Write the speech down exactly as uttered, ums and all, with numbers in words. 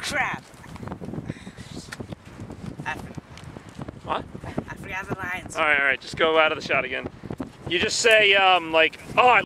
crap! I What? I forgot the lines. Alright, alright, just go out of the shot again. You just say, um, like, oh, I